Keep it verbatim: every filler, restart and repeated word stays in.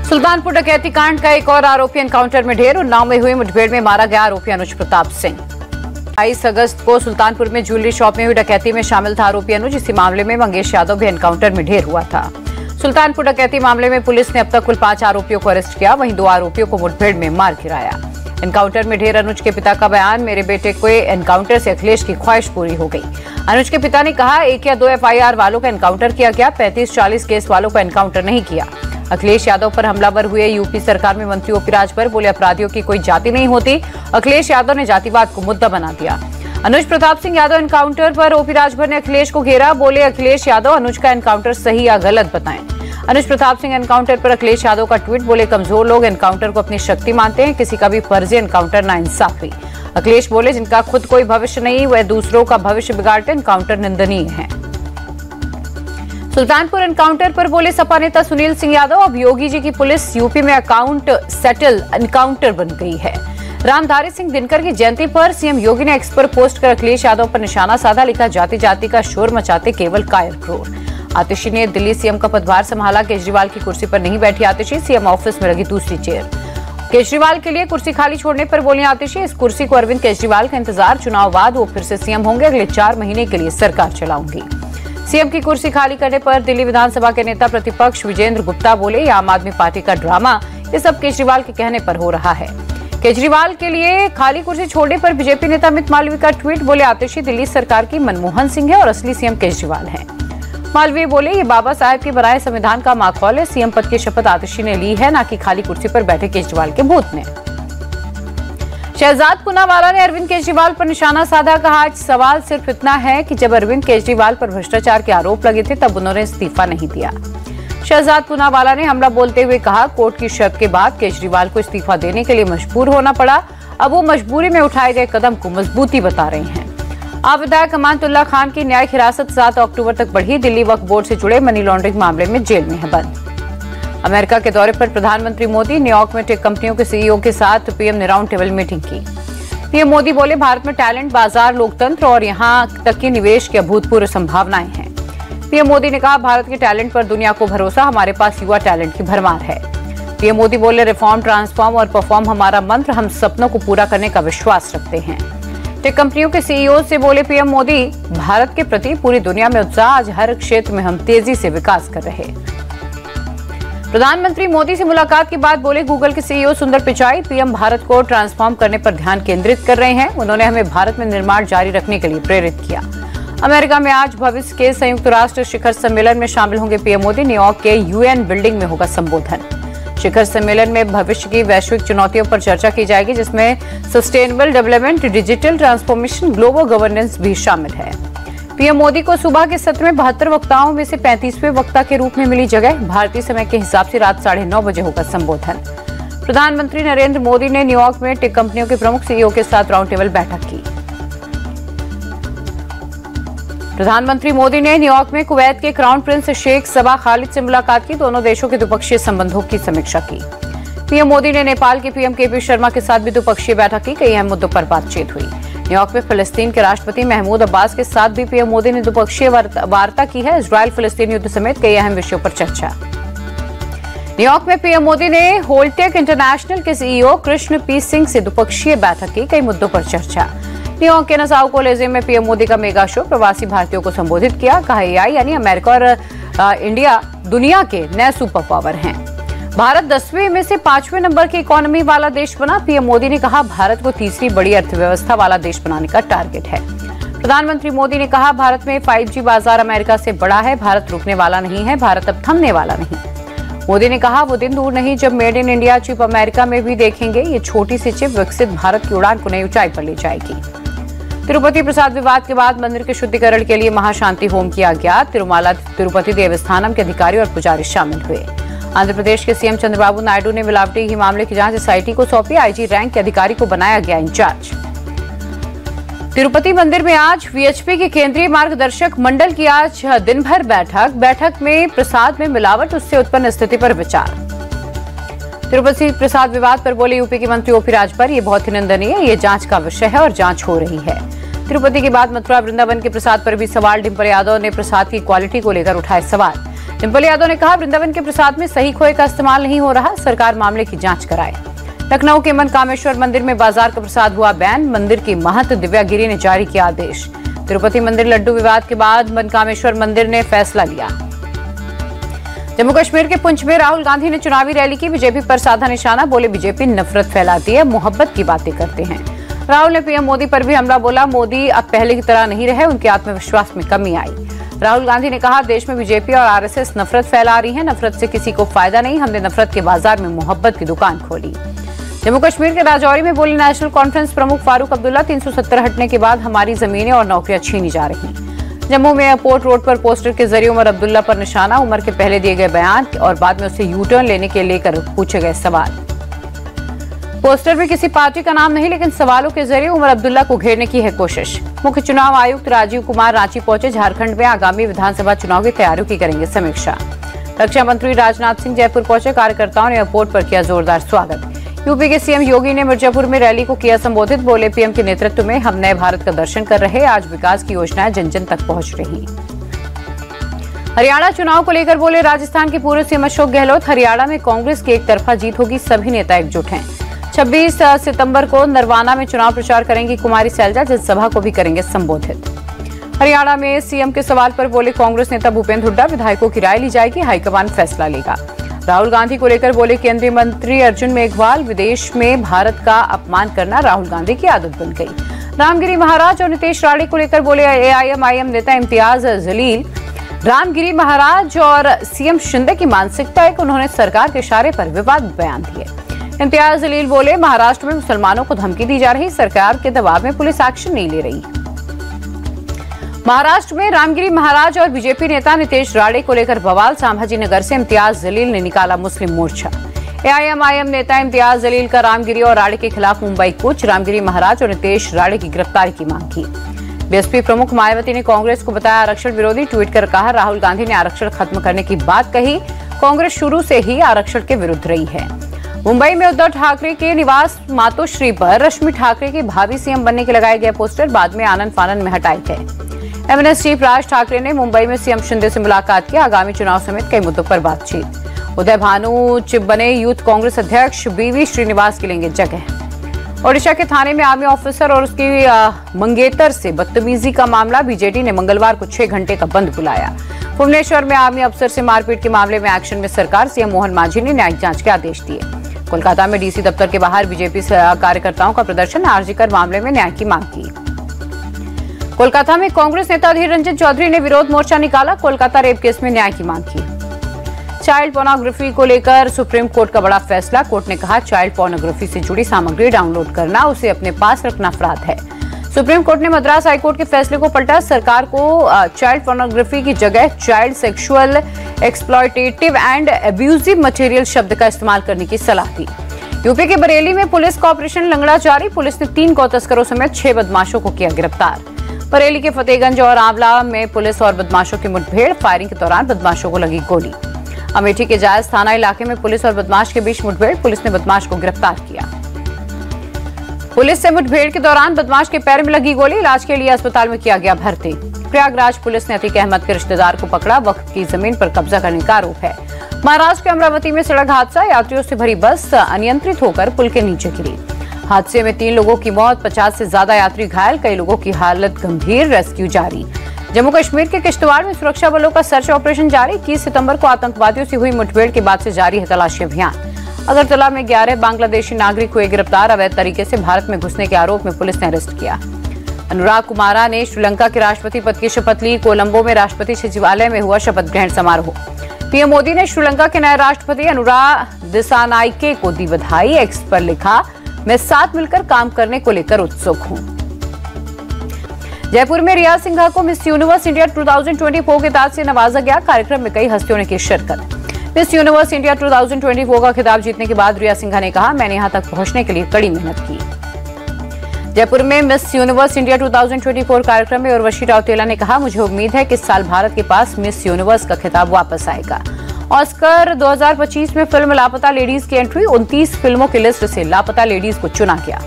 सुल्तानपुर डकैती कांड का एक और आरोपी एनकाउंटर में ढेर। उन्नाव में हुई मुठभेड़ में मारा गया आरोपी अनुज प्रताप सिंह। बाईस अगस्त को सुल्तानपुर में ज्वेलरी शॉप में हुई डकैती में शामिल था आरोपी अनुज। इसी मामले में मंगेश यादव भी एनकाउंटर में ढेर हुआ था। सुल्तानपुर डकैती मामले में पुलिस ने अब तक कुल पांच आरोपियों को अरेस्ट किया, वहीं दो आरोपियों को मुठभेड़ में मार गिराया। एनकाउंटर में ढेर अनुज के पिता का बयान, मेरे बेटे को एनकाउंटर से अखिलेश की ख्वाहिश पूरी हो गई। अनुज के पिता ने कहा, एक या दो एफआईआर वालों का एनकाउंटर किया गया, पैंतीस चालीस केस वालों को एनकाउंटर नहीं किया। अखिलेश यादव पर हमलावर हुए यूपी सरकार में मंत्री ओपी राजभर बोले, अपराधियों की कोई जाति नहीं होती। अखिलेश यादव ने जातिवाद को मुद्दा बना दिया। अनुज प्रताप सिंह यादव एनकाउंटर पर ओपी राजभर ने अखिलेश को घेरा, बोले अखिलेश यादव अनुज का एनकाउंटर सही या गलत बताएं। अनुज प्रताप सिंह एनकाउंटर पर अखिलेश यादव का ट्वीट, बोले कमजोर लोग एनकाउंटर को अपनी शक्ति मानते हैं, किसी का भी फर्जी एनकाउंटर नाइंसाफी। अखिलेश बोले, जिनका खुद कोई भविष्य नहीं वह दूसरों का भविष्य बिगाड़ते, एनकाउंटर निंदनीय है। सुल्तानपुर एनकाउंटर पर बोले सपा नेता सुनील सिंह यादव, अब योगी जी की पुलिस यूपी में अकाउंट सेटल एनकाउंटर बन गई है। रामधारी सिंह दिनकर की जयंती पर सीएम योगी ने एक्स पर पोस्ट कर अखिलेश यादव पर निशाना साधा, लिखा जाति जाति का शोर मचाते केवल कायर क्रोर। आतिशी ने दिल्ली सीएम का पदभार संभाला, केजरीवाल की कुर्सी पर नहीं बैठी आतिशी, सीएम ऑफिस में लगी दूसरी चेयर। केजरीवाल के लिए कुर्सी खाली छोड़ने पर बोली आतिशी, इस कुर्सी को अरविंद केजरीवाल का इंतजार, चुनाव बाद वो फिर से सीएम होंगे, अगले चार महीने के लिए सरकार चलाऊंगी। सीएम की कुर्सी खाली करने पर दिल्ली विधानसभा के नेता प्रतिपक्ष विजेंद्र गुप्ता बोले, ये आम आदमी पार्टी का ड्रामा, ये सब केजरीवाल के कहने पर हो रहा है। केजरीवाल के लिए खाली कुर्सी छोड़ने पर बीजेपी नेता अमित मालवीय का ट्वीट, बोले आतिशी दिल्ली सरकार की मनमोहन सिंह है और असली सीएम केजरीवाल है। मालवीय बोले, ये बाबा साहेब के बनाए संविधान का माखौल है, सीएम पद की शपथ आतिशी ने ली है, न कि खाली कुर्सी पर बैठे केजरीवाल के भूत ने। शहजाद पूनावाला ने अरविंद केजरीवाल पर निशाना साधा, कहा आज सवाल सिर्फ इतना है कि जब अरविंद केजरीवाल पर भ्रष्टाचार के आरोप लगे थे तब उन्होंने इस्तीफा नहीं दिया। शहजाद पूनावाला ने हमला बोलते हुए कहा, कोर्ट की शर्त के बाद केजरीवाल को इस्तीफा देने के लिए मजबूर होना पड़ा, अब वो मजबूरी में उठाए गए कदम को मजबूती बता रहे हैं। आप विधायक अमानतुल्लाह खान की न्यायिक हिरासत सात अक्टूबर तक बढ़ी, दिल्ली वक्फ बोर्ड से जुड़े मनी लॉन्ड्रिंग मामले में जेल में है बंद। अमेरिका के दौरे पर प्रधानमंत्री मोदी, न्यूयॉर्क में टेक कंपनियों के सीईओ के साथ पीएम ने राउंड टेबल मीटिंग की। पीएम मोदी बोले, भारत में टैलेंट, बाजार, लोकतंत्र और यहां तक कि निवेश की अभूतपूर्व संभावनाएं हैं। पीएम मोदी ने कहा, भारत के टैलेंट पर दुनिया को भरोसा, हमारे पास युवा टैलेंट की भरमार है। पीएम मोदी बोले, रिफॉर्म, ट्रांसफॉर्म और परफॉर्म हमारा मंत्र, हम सपनों को पूरा करने का विश्वास रखते हैं। टेक कंपनियों के सीईओ से बोले पीएम मोदी, भारत के प्रति पूरी दुनिया में उत्साह, आज हर क्षेत्र में हम तेजी से विकास कर रहे। प्रधानमंत्री मोदी से मुलाकात के बाद बोले गूगल के सीईओ सुंदर पिचाई, पीएम भारत को ट्रांसफॉर्म करने पर ध्यान केंद्रित कर रहे हैं, उन्होंने हमें भारत में निर्माण जारी रखने के लिए प्रेरित किया। अमेरिका में आज भविष्य के संयुक्त राष्ट्र शिखर सम्मेलन में शामिल होंगे पीएम मोदी, न्यूयॉर्क के यूएन बिल्डिंग में होगा संबोधन। शिखर सम्मेलन में भविष्य की वैश्विक चुनौतियों पर चर्चा की जाएगी, जिसमें sustainable development, digital transformation, global governance भी शामिल है। पीएम मोदी को सुबह के सत्र में बहत्तर वक्ताओं में से पैंतीसवें वक्ता के रूप में मिली जगह, भारतीय समय के हिसाब से रात साढ़े नौ बजे होगा संबोधन। प्रधानमंत्री नरेंद्र मोदी ने न्यूयॉर्क में टेक कंपनियों के प्रमुख सीईओ के साथ राउंड टेबल बैठक की। प्रधानमंत्री मोदी ने न्यूयॉर्क में कुवैत के crown prince Sheikh Sabah Khalid से मुलाकात की, दोनों देशों के द्विपक्षीय संबंधों की समीक्षा की। पीएम मोदी ने नेपाल के पीएम केपी शर्मा के साथ भी द्विपक्षीय बैठक की, कई अहम मुद्दों पर बातचीत हुई। न्यूयॉर्क में फिलिस्तीन के राष्ट्रपति महमूद अब्बास के साथ भी पीएम मोदी ने द्विपक्षीय वार्ता की है, इजरायल फिलिस्तीन युद्ध समेत कई अहम विषयों पर चर्चा। न्यूयॉर्क में पीएम मोदी ने होल्टेक इंटरनेशनल के सीईओ कृष्ण पी सिंह से द्विपक्षीय बैठक की, कई मुद्दों पर चर्चा। न्यूयॉर्क के नसाउ कॉलेजियम में पीएम मोदी का मेगा शो, प्रवासी भारतीयों को संबोधित किया, कहा एआई यानी अमेरिका और आ, इंडिया दुनिया के नए सुपर पावर हैं। भारत दसवें में से पांचवें नंबर की इकोनॉमी वाला देश बना, पीएम मोदी ने कहा भारत को तीसरी बड़ी अर्थव्यवस्था वाला देश बनाने का टारगेट है। प्रधानमंत्री मोदी ने कहा भारत में फाइव जी बाजार अमेरिका से बड़ा है, भारत रुकने वाला नहीं है, भारत अब थमने वाला नहीं। मोदी ने कहा वो दिन दूर नहीं जब made in India chip America में भी देखेंगे, ये छोटी सी चिप विकसित भारत की उड़ान को नई ऊंचाई पर ले जाएगी। तिरुपति प्रसाद विवाद के बाद मंदिर के शुद्धिकरण के लिए महाशांति होम किया गया, तिरुमाला तिरुपति देवस्थानम के अधिकारी और पुजारी शामिल हुए। आंध्र प्रदेश के सीएम चंद्रबाबू नायडू ने मिलावटी ही मामले की जांच एसआईटी को सौंपी, आईजी रैंक के अधिकारी को बनाया गया इंचार्ज। तिरुपति मंदिर में आज वीएचपी के केंद्रीय मार्गदर्शक मंडल की आज दिन भर बैठक बैठक में प्रसाद में मिलावट, उससे उत्पन्न स्थिति पर विचार। तिरुपति प्रसाद विवाद पर बोले यूपी के मंत्री ओपी राजभर, ये बहुत ही निंदनीय है, ये जांच का विषय है और जांच हो रही है। तिरुपति के बाद मथुरा वृंदावन के प्रसाद पर भी सवाल, डिम्पल यादव ने प्रसाद की क्वालिटी को लेकर उठाए सवाल। डिंपल यादव ने कहा, वृंदावन के प्रसाद में सही खोए का इस्तेमाल नहीं हो रहा, सरकार मामले की जांच कराए। लखनऊ के मनकामेश्वर मंदिर में बाजार का प्रसाद हुआ बैन, मंदिर की महंत दिव्या गिरी ने जारी किया आदेश। तिरुपति मंदिर लड्डू विवाद के बाद मनकामेश्वर मंदिर ने फैसला लिया। जम्मू कश्मीर के पुंछ में राहुल गांधी ने चुनावी रैली की, बीजेपी पर साधा निशाना, बोले बीजेपी नफरत फैलाती है, मोहब्बत की बातें करते हैं। राहुल ने पीएम मोदी पर भी हमला बोला, मोदी अब पहले की तरह नहीं रहे, उनके आत्मविश्वास में कमी आई। राहुल गांधी ने कहा, देश में बीजेपी और आरएसएस नफरत फैला रही है, नफरत से किसी को फायदा नहीं, हमने नफरत के बाजार में मोहब्बत की दुकान खोली। जम्मू कश्मीर के राजौरी में बोले नेशनल कॉन्फ्रेंस प्रमुख फारूक अब्दुल्ला, तीन सौ सत्तर हटने के बाद हमारी जमीनें और नौकरियां छीनी जा रही। जम्मू में एयरपोर्ट रोड पर पोस्टर के जरिए उमर अब्दुल्ला पर निशाना, उमर के पहले दिए गए बयान और बाद में उसे यू टर्न लेने के लेकर पूछे गए सवाल। पोस्टर में किसी पार्टी का नाम नहीं, लेकिन सवालों के जरिए उमर अब्दुल्ला को घेरने की है कोशिश। मुख्य चुनाव आयुक्त राजीव कुमार रांची पहुंचे, झारखंड में आगामी विधानसभा चुनाव की तैयारियों की करेंगे समीक्षा। रक्षा मंत्री राजनाथ सिंह जयपुर पहुंचे, कार्यकर्ताओं ने एयरपोर्ट पर किया जोरदार स्वागत। यूपी के सीएम योगी ने मिर्जापुर में रैली को किया संबोधित, बोले पीएम के नेतृत्व में हम नए भारत का दर्शन कर रहे, आज विकास की योजनाएं जन जन तक पहुंच रही। हरियाणा चुनाव को लेकर बोले राजस्थान के पूर्व सीएम अशोक गहलोत, हरियाणा में कांग्रेस की एक तरफा जीत होगी, सभी नेता एकजुट हैं। छब्बीस सितंबर को नरवाना में चुनाव प्रचार करेंगी कुमारी सैलजा, जनसभा को भी करेंगे संबोधित। हरियाणा में सीएम के सवाल पर बोले कांग्रेस नेता भूपेंद्र हुड्डा, विधायकों की राय ली जाएगी, हाईकमान फैसला लेगा। राहुल गांधी को लेकर बोले केंद्रीय मंत्री अर्जुन मेघवाल, विदेश में भारत का अपमान करना राहुल गांधी की आदत बन गई। रामगिरी महाराज और नितेश राणे को लेकर बोले एआईएमआईएम नेता इम्तियाज जलील, रामगिरी महाराज और सीएम शिंदे की मानसिकता है कि उन्होंने सरकार के इशारे पर विवाद बयान दिए। इम्तियाज जलील बोले महाराष्ट्र में मुसलमानों को धमकी दी जा रही, सरकार के दबाव में पुलिस एक्शन नहीं ले रही। महाराष्ट्र में रामगिरी महाराज और बीजेपी नेता नितेश राणे को लेकर बवाल, संभाजी नगर से इम्तियाज जलील ने निकाला मुस्लिम मोर्चा। एआईएमआईएम नेता इम्तियाज जलील का रामगिरी और राणे के खिलाफ मुंबई कूच, रामगिरी महाराज और नितेश राणे की गिरफ्तारी की मांग की। बीएसपी प्रमुख मायावती ने कांग्रेस को बताया आरक्षण विरोधी, ट्वीट कर कहा राहुल गांधी ने आरक्षण खत्म करने की बात कही, कांग्रेस शुरू से ही आरक्षण के विरुद्ध रही है। मुंबई में उद्धव ठाकरे के निवास मातोश्री पर रश्मि ठाकरे के भावी सीएम बनने के लगाए गए पोस्टर बाद में आनन फानन में हटाए गए। एमएनएस चीफ राज ठाकरे ने मुंबई में सीएम शिंदे से मुलाकात की, आगामी चुनाव समेत कई मुद्दों पर बातचीत। उदय भानु बने यूथ कांग्रेस अध्यक्ष, बीवी श्रीनिवास की लेंगे जगह। ओडिशा के थाने में आर्मी ऑफिसर और उसकी मंगेतर से बदतमीजी का मामला, बीजेडी ने मंगलवार को छह घंटे का बंद बुलाया। भुवनेश्वर में आर्मी अफसर से मारपीट के मामले में एक्शन में सरकार, सीएम मोहन मांझी ने न्यायिक जांच के आदेश दिए। कोलकाता में डीसी दफ्तर के बाहर बीजेपी कार्यकर्ताओं का प्रदर्शन, आरजीकर मामले में न्याय की मांग की। कोलकाता में कांग्रेस नेता अधीर रंजन चौधरी ने विरोध मोर्चा निकाला, कोलकाता रेप केस में न्याय की मांग की। चाइल्ड पोर्नोग्राफी को लेकर सुप्रीम कोर्ट का बड़ा फैसला, कोर्ट ने कहा चाइल्ड पोर्नोग्राफी से जुड़ी सामग्री डाउनलोड करना, उसे अपने पास रखना अपराध है। सुप्रीम कोर्ट ने मद्रास हाईकोर्ट के फैसले को पलटा, सरकार को चाइल्ड पोर्नोग्राफी की जगह child sexual exploitative and abusive material शब्द का इस्तेमाल करने की सलाह दी। यूपी के बरेली में पुलिस का ऑपरेशन लंगड़ा जारी, पुलिस ने तीन गौ तस्करों समेत छह बदमाशों को किया गिरफ्तार। बरेली के फतेहगंज और आंवला में पुलिस और बदमाशों की मुठभेड़, फायरिंग के दौरान बदमाशों को लगी गोली। अमेठी के जायज थाना इलाके में पुलिस और बदमाश के बीच मुठभेड़, पुलिस ने बदमाश को गिरफ्तार किया। पुलिस से मुठभेड़ के दौरान बदमाश के पैर में लगी गोली, इलाज के लिए अस्पताल में किया गया भर्ती। प्रयागराज पुलिस ने अतीक अहमद के रिश्तेदार को पकड़ा, वक्त की जमीन पर कब्जा करने का आरोप है। महाराष्ट्र के अमरावती में सड़क हादसा, यात्रियों से भरी बस अनियंत्रित होकर पुल के नीचे गिरी। हादसे में तीन लोगों की मौत, पचास से ज्यादा यात्री घायल, कई लोगों की हालत गंभीर, रेस्क्यू जारी। जम्मू कश्मीर के किश्तवाड़ में सुरक्षा बलों का सर्च ऑपरेशन जारी, इक्कीस सितंबर को आतंकवादियों से हुई मुठभेड़ के बाद से जारी है तलाशी अभियान। अगरतला में ग्यारह बांग्लादेशी नागरिक हुए गिरफ्तार, अवैध तरीके से भारत में घुसने के आरोप में पुलिस ने अरेस्ट किया। अनुराग कुमारा ने श्रीलंका के राष्ट्रपति पद की शपथ ली, कोलंबो में राष्ट्रपति सचिवालय में हुआ शपथ ग्रहण समारोह। पीएम मोदी ने श्रीलंका के नए राष्ट्रपति अनुराग दिसानायके को दी बधाई, एक्स पर लिखा मैं साथ मिलकर काम करने को लेकर उत्सुक हूं। जयपुर में रिया सिंघा को मिस यूनिवर्स इंडिया दो हज़ार चौबीस के ताज से नवाजा गया, कार्यक्रम में कई हस्तियों ने की शिरकत। मिस यूनिवर्स इंडिया दो हज़ार चौबीस का खिताब जीतने के बाद रिया सिंघा ने कहा मैंने यहां तक पहुंचने के लिए कड़ी मेहनत की। जयपुर में मिस यूनिवर्स इंडिया दो हज़ार चौबीस कार्यक्रम में उर्वशी राउतेला ने कहा मुझे उम्मीद है कि इस साल भारत के पास मिस यूनिवर्स का खिताब वापस आएगा। ऑस्कर दो हज़ार पच्चीस में फिल्म लापता लेडीज की एंट्री, उनतीस फिल्मों की लिस्ट से लापता लेडीज को चुना गया।